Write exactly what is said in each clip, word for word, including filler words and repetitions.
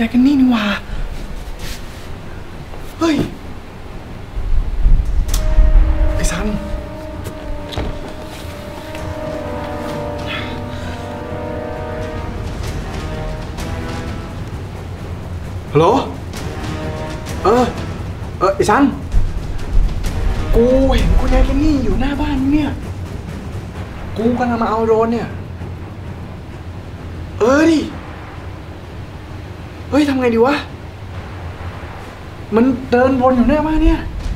ยายกันนี่นี่ว่าเฮ้ยไอ้ซันฮัลโหลเออเออไอ้ซันกูเห็นคุณยายแกนี่อยู่หน้าบ้านเนี่ยกูกำลังมาเอาโดรนเนี่ยเออดิเฮ้ยทำไงดีวะมันเดินวนอยู่หน้าบ้านเนี่ย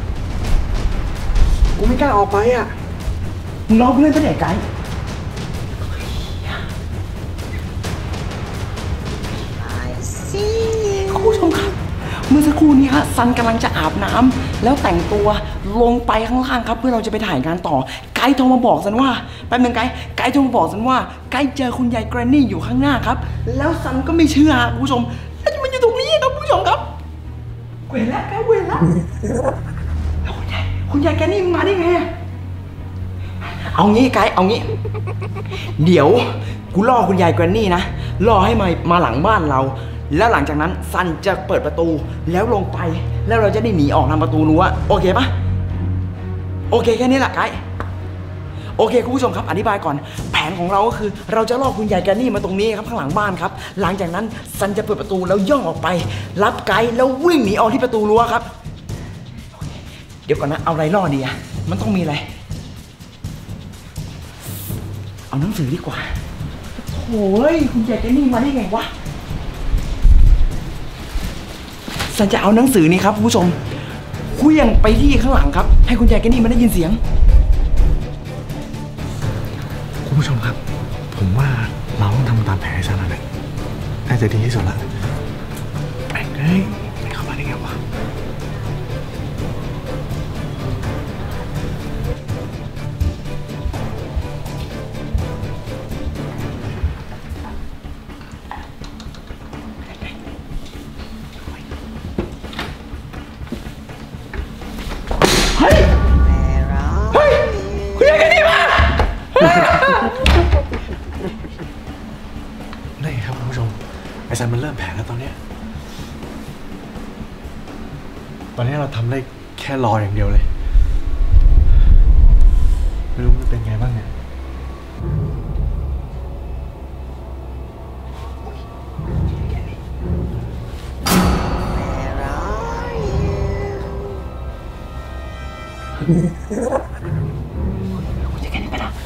กูไม่กล้าออกไปอ่ะมึงรอเพื่อนไปไหนไกด์คุณผู้ชมครับเมื่อสักครู่นี้ฮะซันกำลังจะอาบน้ำแล้วแต่งตัวลงไปข้างล่างครับเพื่อเราจะไปถ่ายงานต่อไกด์โทรมาบอกซันว่าแป๊บนึงไกด์ไกด์โทรมาบอกซันว่าไกด์เจอคุณยายแกรนนี่อยู่ข้างหน้าครับแล้วซันก็ไม่เชื่อคุณผู้ชมแล้วมันอยู่ตรงนี้ครับคุณผู้ชมครับเวรแล้วไกด์เวรแล้วแล้วคุณยายคุณยายแกรนนี่มาได้ไงเอางี้ไกด์เอางี้เดี๋ยวกูล่อคุณยายแกรนนี่นะล่อให้มามาหลังบ้านเราแล้วหลังจากนั้นซันจะเปิดประตูแล้วลงไปแล้วเราจะได้หนีออกทางประตูรั้วโอเคปะโอเคแค่นี้แหละไกด์โอเคคุณผู้ชมครับอธิบายก่อนแผนของเราก็คือเราจะล่อคุณยายแกรนนี่มาตรงนี้ครับข้างหลังบ้านครับหลังจากนั้นซันจะเปิดประตูแล้วย่องออกไปรับไกด์แล้ววิ่งหนีออกที่ประตูรั้วครับเดี๋ยวก่อนนะเอาอะไรล่อดีอะมันต้องมีอะไรเอาหนังสือดีกว่าโอ้ยคุณยายแกรนนี่มาได้ไงวะซันจะเอาหนังสือนี้ครับคุณผู้ชมเคลื่อนไปที่ข้างหลังครับให้คุณยายแกนี่มันได้ยินเสียงคุณผู้ชมครับผมว่าเราต้องทำตามแผนให้ซันนะน่าจะดีที่สุดละไอ้เฮ้ยไม่เข้ามาได้ไงวะนี่ครับคุณผู้ชมไอซันมันเริ่มแผลแล้วตอนนี้ตอนนี้เราทำได้แค่รออย่างเดียวเลยไม่รู้มันเป็นไงบ้างเนี่ยคุณจะแค่นี้ไปนะ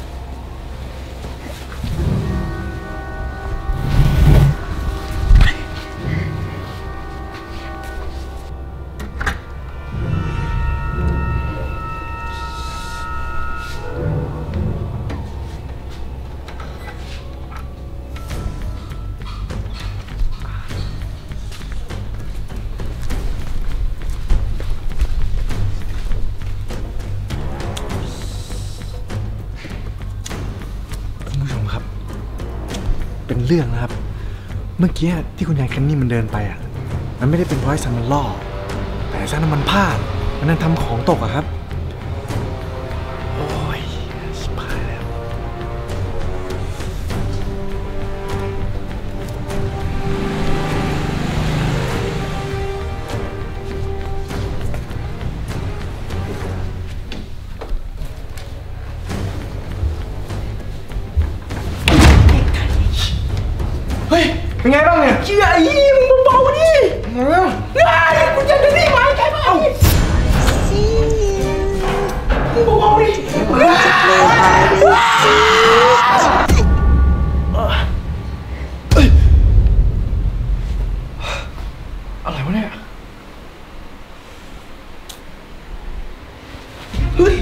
เป็นเรื่องนะครับเมื่อกี้ที่คุณยายแคนนี่มันเดินไปอ่ะมันไม่ได้เป็นเพราะไอ้ซันมันล่อแต่ซันมันพลาดมันนั่นทำของตกอะครับโอ้ยชิบหายแล้วเฮ้ยเป็นไงบ้างเนี่ยเชื่อไอ้ยี่มึงเบาๆดิเฮ้ยกูจะจะนี่มาใช่ไหมมึงเบาๆดิอะไรวะเนี่ยเฮ้ย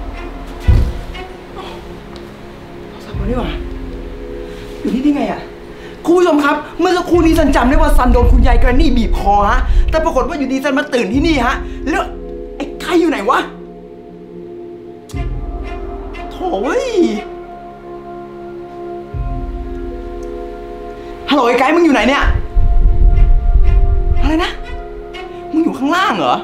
สับมาดิวะอยู่ที่นี่ไงอะคุณผู้ชมครับเมื่อสักครู่นี้ซันจำได้ว่าซันโดนคุณยายแกรนนี่บีบคอฮะแต่ปรากฏว่าอยู่ดีซันมาตื่นที่นี่ฮะแล้วไอ้ไก่อยู่ไหนวะโถ่เว้ยฮัลโหลไอ้ไก่มึงอยู่ไหนเนี่ยอะไรนะมึงอยู่ข้างล่างเหรอ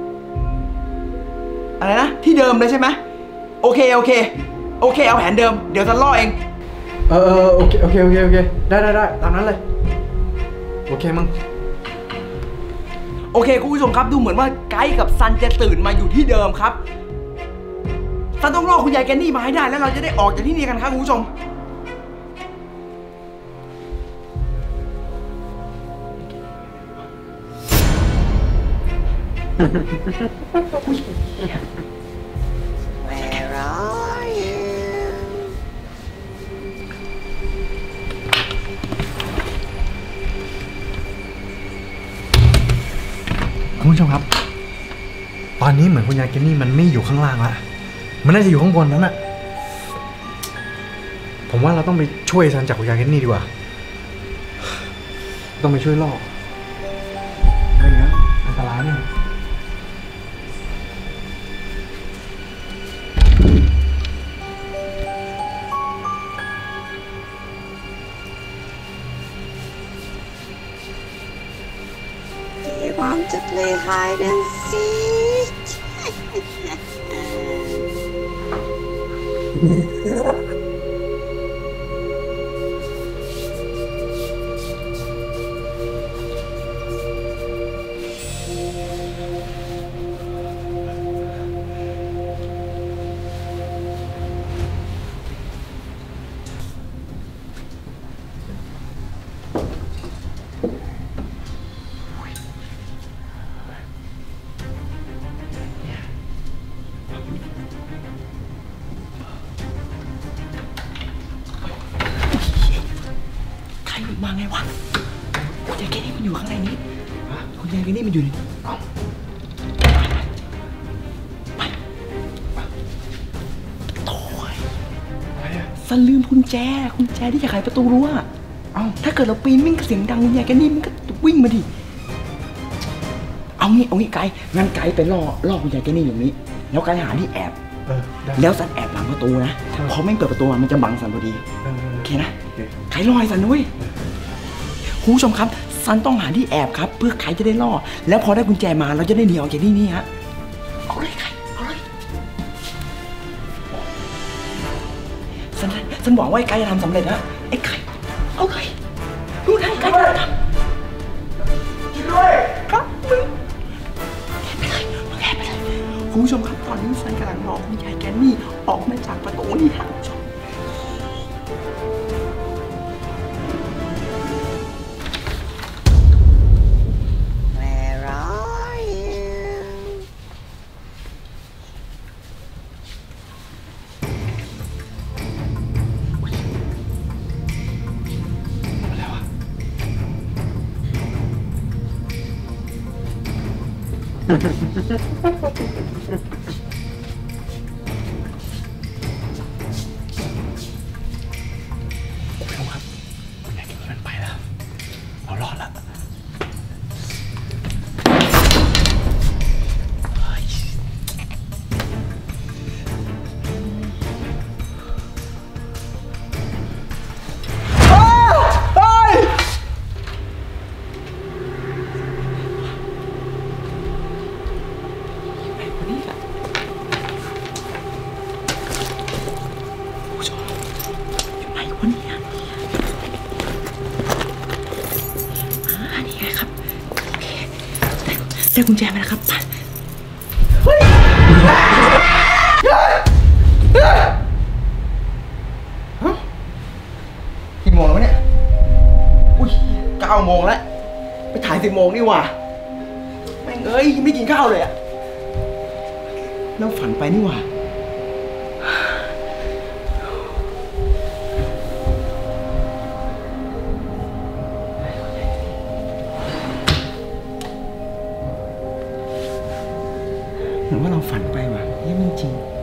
อะไรนะที่เดิมเลยใช่ไหมโอเคโอเคโอเคเอาแผนเดิมเดี๋ยวซันล่อเองเออโอเคโอเคโอเคโอเคได้ได้ได้ตามนั้นเลยโอเคมึงโอเคคุณผู้ชมครับดูเหมือนว่าไกด์กับซันจะตื่นมาอยู่ที่เดิมครับซันต้องรอคุณยายแกนนี่มาให้ได้แล้วเราจะได้ออกจากที่นี่กันครับคุณผู้ชมคุณผู้ชมครับตอนนี้เหมือนคุณยายแกนนี่มันไม่อยู่ข้างล่างละมันน่าจะอยู่ข้างบนนั้นอะผมว่าเราต้องไปช่วยซันจากคุณยายแกนนี่ดีกว่าต้องไปช่วยล่อไม่งั้นอันตรายเนี่ย Want to play hide and seek? มาไงวะคุณยายแกนี่มันอยู่ข้างในนี้คุณยายแกนี่มันอยู่ในนี้ไปโถ่ซันลืมกุญแจกุญแจที่จะไขประตูรั้วเอ้าถ้าเกิดเราปีนวิ่งเสียงดังคุณยายแกนี่มันก็วิ่งมาดิเอางี้เอางี้ไกด์งั้นไกด์ไปล่อล่อคุณยายแกนี่อย่างนี้แล้วไกด์หาที่แอบแล้วซันแอบหลังประตูนะพอไม่เปิดประตูมันจะบังซันพอดีโอเคนะไกด์ล่อให้ซันด้วยคุณผู้ชมครับซันต้องหาที่แอบครับเพื่อใครจะได้ล่อแล้วพอได้กุญแจมาเราจะได้หนีออกจากที่นี่ฮะเอาเลยใครเอาเลยซันซันบอกว่าไอ้ไก่จะทำสำเร็จนะไอ้ไก่เอาเลยดูนะไอ้ไก่จะทำช่วยด้วยครับมึงแอบไปเลยมึงแอบไปเลยคุณผู้ชมครับตอนนี้ซันกำลังรอคุณยายแกนนี่ออกมาจากประตูนี่ฮะคุณผู้ชมคุณผู้ชมครับคุณยายแกนี่มันไปแล้วเรารอดแล้วได้กุญแจมาแล้วครับกี่โมงแล้วเนี่ยอุ้ยเก้าโมงแล้วไปถ่ายสิบโมงนี่หว่าแม่งเอ้ยไม่กินข้าวเลยอะแล้วฝันไปนี่หว่าเหมือนว่าเราฝันไปว่ะนี่ไม่จริง